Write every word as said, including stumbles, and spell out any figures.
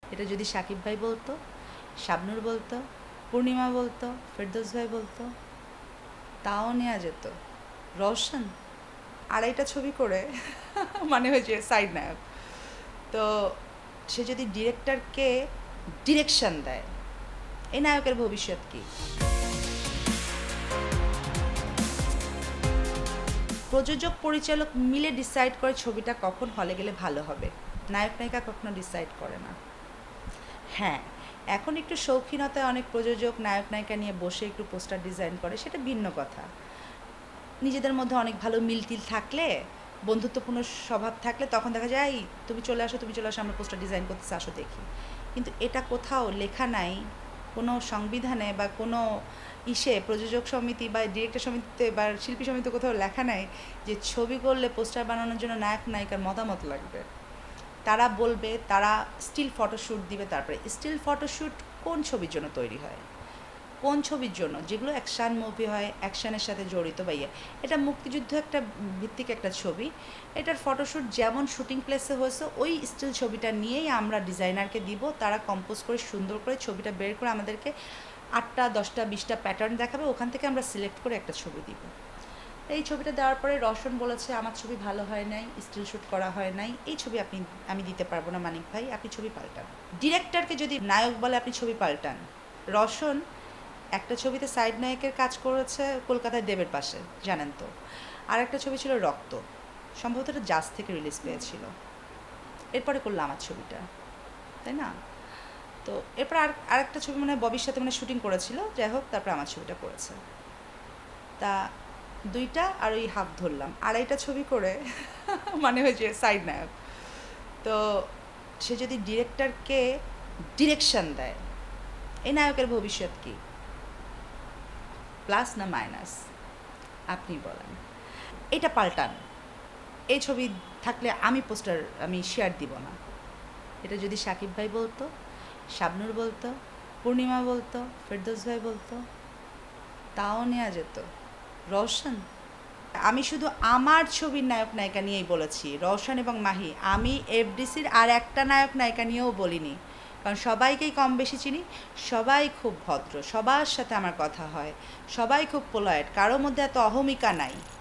এটা যদি সাকিব ভাই বলতো, শাবনূর বলতো, পূর্ণিমা বলতো, ফেরদৌস ভাই বলতো, তাও নেওয়া যেত। রওশন আড়াইটা ছবি করে মানে হয়েছে সাইড নায়ক। তো সে যদি ডিরেক্টরকে ডিরেকশন দেয়, এই নায়কের ভবিষ্যৎ কী? প্রযোজক পরিচালক মিলে ডিসাইড করে ছবিটা কখন হলে গেলে ভালো হবে, নায়ক নায়িকা কখনো ডিসাইড করে না। হ্যাঁ, এখন একটু শৌখিনতায় অনেক প্রযোজক নায়ক নায়িকা নিয়ে বসে একটু পোস্টার ডিজাইন করে, সেটা ভিন্ন কথা। নিজেদের মধ্যে অনেক ভালো মিল টিল থাকলে, বন্ধুত্বপূর্ণ স্বভাব থাকলে তখন দেখা যায় তুমি চলে আসো তুমি চলে আসো আমরা পোস্টার ডিজাইন করতেছি, আসো দেখি। কিন্তু এটা কোথাও লেখা নাই, কোনো সংবিধানে বা কোনো ইসে প্রযোজক সমিতি বা ডিরেক্টর সমিতিতে বা শিল্পী সমিতিতে কোথাও লেখা নাই যে ছবি করলে পোস্টার বানানোর জন্য নায়ক নায়িকার মতামত লাগবে। তারা বলবে, তারা স্টিল ফটোশ্যুট দিবে। তারপরে স্টিল ফটোশ্যুট কোন ছবির জন্য তৈরি হয়, কোন ছবির জন্য? যেগুলো অ্যাকশান মুভি হয়, অ্যাকশানের সাথে জড়িত বা ইয়ে। এটা মুক্তিযুদ্ধ একটা ভিত্তিক একটা ছবি, এটার ফটোশ্যুট যেমন শুটিং প্লেসে হয়েছে ওই স্টিল ছবিটা নিয়েই আমরা ডিজাইনারকে দিব, তারা কম্পোজ করে সুন্দর করে ছবিটা বের করে আমাদেরকে আটটা দশটা বিশটা প্যাটার্ন দেখাবে, ওখান থেকে আমরা সিলেক্ট করে একটা ছবি দিব। এই ছবিটা দেওয়ার পরে রওশন বলেছে আমার ছবি ভালো হয় নাই, স্টিল শ্যুট করা হয় নাই, এই ছবি আপনি আমি দিতে পারবো না মানিক ভাই, আপনি ছবি পাল্টান। ডিরেক্টরকে যদি নায়ক বলে আপনি ছবি পাল্টান। রওশন একটা ছবিতে সাইড নায়কের কাজ করেছে কলকাতায় দেবের পাশে, জানেন তো। আর একটা ছবি ছিল রক্ত, সম্ভবত এটা জাজ থেকে রিলিজ পেয়েছিল। এরপরে করলো আমার ছবিটা, তাই না? তো এরপর আর আরেকটা ছবি মানে ববির সাথে মানে শুটিং করেছিল, যাই হোক, তারপর আমার ছবিটা করেছে। তা দুইটা আর ওই হাফ ধরলাম, আড়াইটা ছবি করে মানে হয়েছে সাইড নায়ক। তো সে যদি ডিরেক্টরকে ডিরেকশন দেয়, এই নায়কের ভবিষ্যৎ কী? প্লাস না মাইনাস? আপনি বলেন। এটা পাল্টান, এই ছবি থাকলে আমি পোস্টার আমি শেয়ার দিব না। এটা যদি সাকিব ভাই বলতো, শাবনূর বলতো, পূর্ণিমা বলতো, ফেরদৌস ভাই বলতো, তাও নেওয়া যেত। রওশন, আমি শুধু আমার ছবির নায়ক নায়িকা নিয়েই বলেছি, রওশন এবং মাহি। আমি এফডিসির আর একটা নায়ক নায়িকা নিয়েও বলিনি, কারণ সবাইকেই কম বেশি চিনি, সবাই খুব ভদ্র, সবার সাথে আমার কথা হয়, সবাই খুব পোলাইট, কারোর মধ্যে এত অহমিকা নাই।